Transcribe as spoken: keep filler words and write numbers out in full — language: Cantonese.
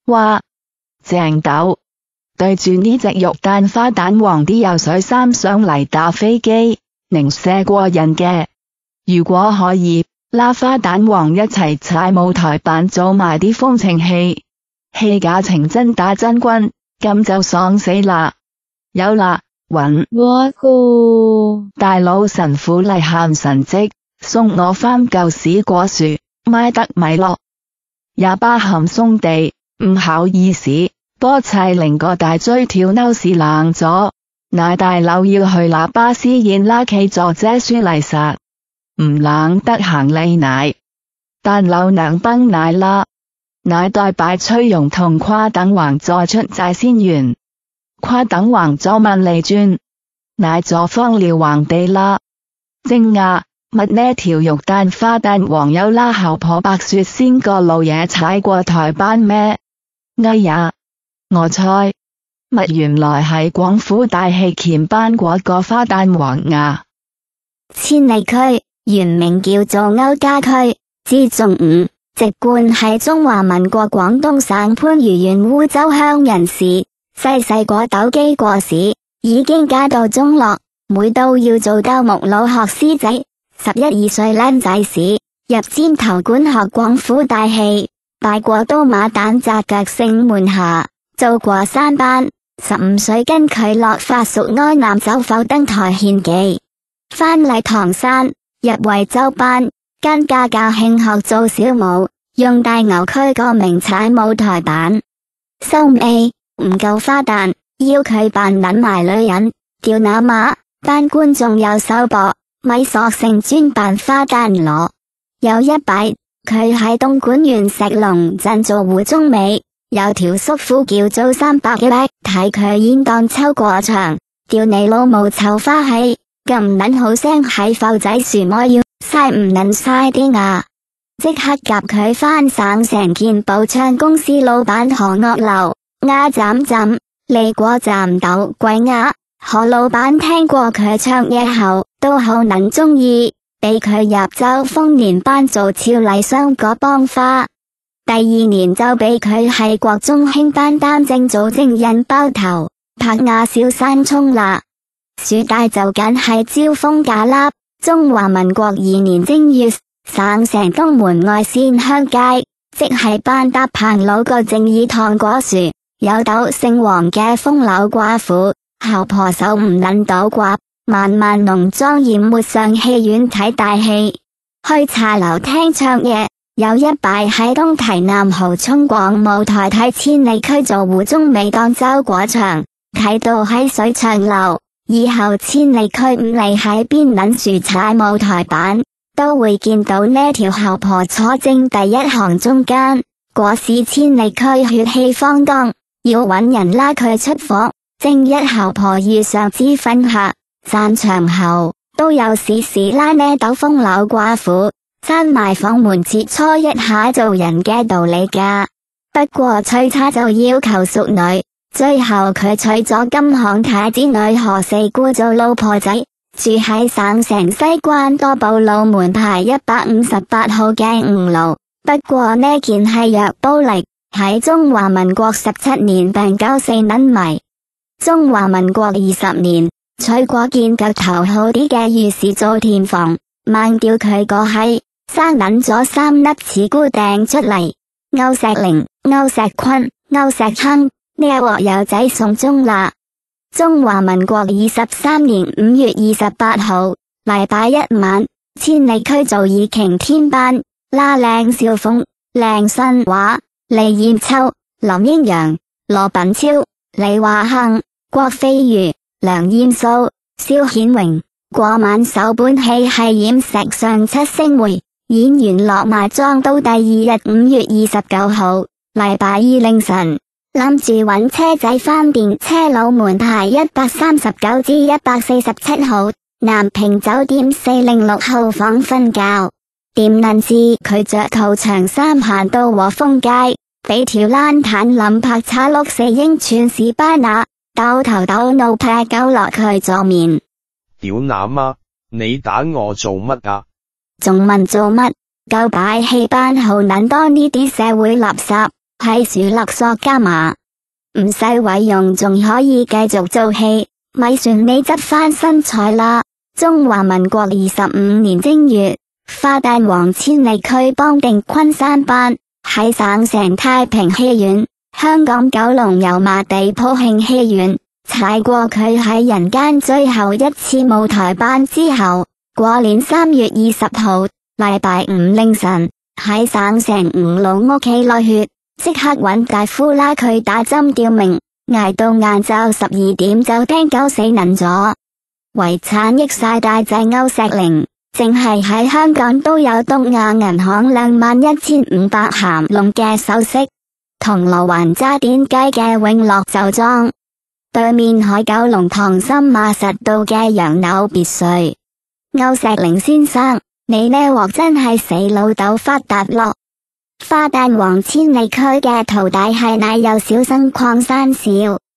哇，正斗，對住呢隻肉蛋花蛋黃啲游水衫上嚟打飛機，零舍過癮嘅。如果可以，拉花蛋黃一齊踩舞台版做埋啲風情戲，戲假情真打真軍，咁就爽死啦！有啦，搵我個大佬神父嚟喊神蹟，送我返舊屎果樹，買得米落。也巴含鬆地，唔好意思，波齊令個大追跳嬲士冷咗，乃大佬要去喇巴斯宴拉企作姐書嚟實，唔冷得行李奶，但老娘崩奶啦，乃代擺崔容同夸等橫再出寨先完，夸等橫咗問利轉，乃咗荒遼橫地啦，正呀。乜呢條肉蛋花蛋黃有拉後婆白雪仙個老爺踩過台班咩？哎呀，我猜乜原來係廣府大戲鉗班嗰個花蛋黃呀。 千里區原名叫做歐家區，自仲午籍貫係中華民國廣東省番禺縣烏州鄉人士，細細個鬥機過試，已經家道中落，每到要做鬥木佬學師仔。十一二歲僆仔時入尖頭館學廣府大戲，拜過刀馬旦紮腳星門下，做過三班。十五歲跟佢落發屬安南走埠登台獻技，翻嚟唐山入惠州班，跟家教興學做小武，用大牛區個名踩舞台版。收尾唔夠花旦，要佢扮撚埋女人，吊那馬，班觀眾有手搏。咪索性專扮花旦羅。有一擺，佢喺東莞縣石龍鎮做胡宗美，有條叔父叫做三百幾百，睇佢演當秋過場，吊你老母臭花氣，咁唔撚好聲喺埠仔樹摸腰，晒唔撚晒啲牙，即刻夾佢翻省成件步唱公司老闆何岳樓，鴨斬斬，利果站鬥鬼鴨。何老闆聽過佢唱嘢後，都好撚鍾意，俾佢入州豐年班做俏麗雙個幫花。第二年就俾佢喺國中興班擔正做正印包頭，拍亞小山涌啦。暑假就緊係招風假笠，中華民國二年正月，省城東門外線鄉街，即係班搭棚佬個正義糖果樹，有斗姓黃嘅風流寡婦。後婆手唔撚到刮，萬萬濃妝艷抹上戲院睇大戲，去茶樓聽唱嘢。有一擺喺東堤南濠涌廣舞台睇千里區做胡宗美當周果場，睇到喺水長流。以後千里區唔理喺邊撚樹踩舞台版，都會見到呢條後婆坐正第一行中間。嗰時千里區血氣方剛，要搵人拉佢出火。正一後婆遇上脂粉客，散場後都有時時拉呢斗風流寡婦，閂埋房門切磋一下做人嘅道理噶。不過最差就要求淑女，最後佢娶咗金行太子女何四姑做老婆仔，住喺省城西關多寶路門牌一百五十八號嘅五路。不過呢件係藥煲嚟，喺中華民國十七年病九四撚迷。中華民國二十年，娶過件腳頭好啲嘅御史做填房，猛叫佢個閪，生撚咗三粒似菇掟出嚟。歐石玲、歐石坤、歐石亨，呢一鑊有仔送終啦。中華民國二十三年五月二十八號，禮拜一晚，千里區做義擎天班，拉靚少鳳、靚新華、李艷秋、林英陽、羅品超、李華亨、郭飛如、梁艷素、蕭顯榮。嗰晚首本戲係演石上七星會，演員落埋妝到第二日五月二十九號，禮拜二凌晨，諗住搵車仔返電車路門牌一百三十九至一百四十七號南平酒店四零六號房瞓覺。點能知佢着套長衫行到和風街，俾條爛坦林拍叉碌四英寸士巴拿，兜頭兜腦劈鳩落佢左面。 屌乸媽，你打我做乜啊？ 仲問做乜？夠擺戲班好撚多呢啲社會垃圾， 係樹勒索加碼，唔使毀容仲可以繼續做戲，咪算你執翻身材啦。中華民國二十五年正月，花旦王千里駒幫定昆山班喺省城太平戲院、香港九龍油麻地普慶戲院踩過佢喺人間最後一次舞台班之後，過年三月二十號禮拜五凌晨喺省城五路屋企內血，即刻揾大夫拉佢打針吊命，挨到晏晝十二點就聽狗死能咗。遺產益晒大仔歐石玲，淨係喺香港都有東亞銀行兩萬一千五百鹹龍嘅首飾，銅鑼灣渣甸街嘅永樂酒莊，對面海九龍塘森馬實道嘅洋樓別墅。歐石玲先生，你呢鑊真係死老豆發達咯！花旦王千里駒嘅徒弟係奶油小生鄺山少。